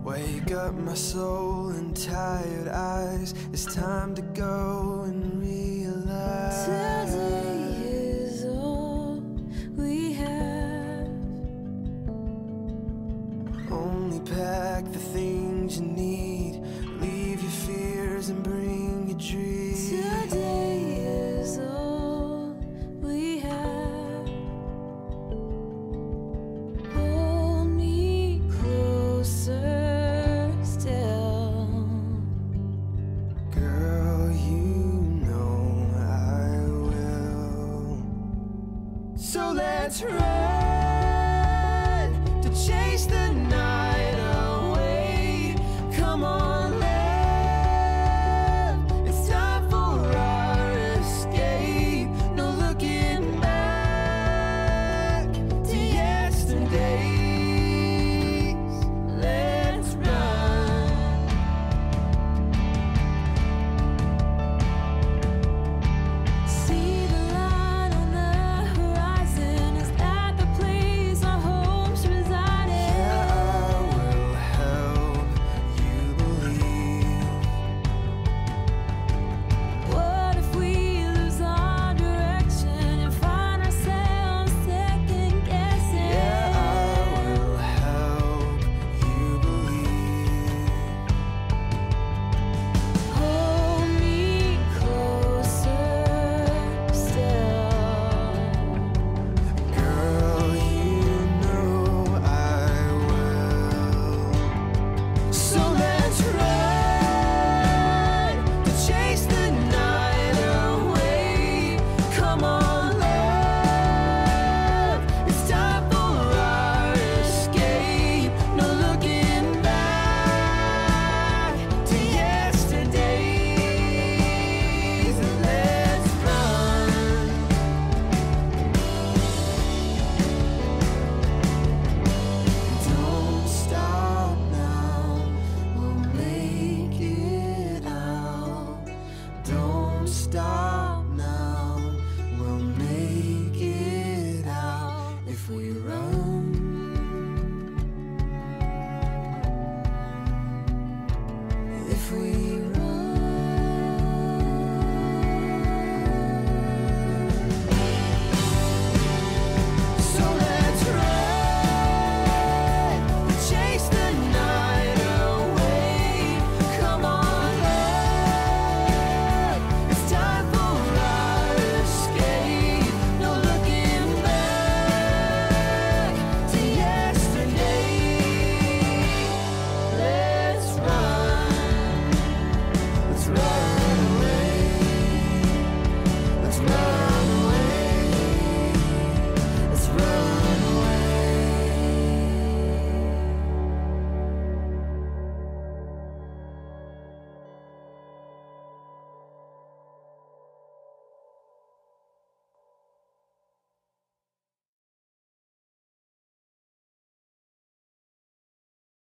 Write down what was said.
Wake up my soul and tired eyes. It's time to go and realize today is all we have. Only pack the things you need. Leave your fears and bring your dreams. Today is all we have. Hold me closer still. Girl, you know I will. So let's run.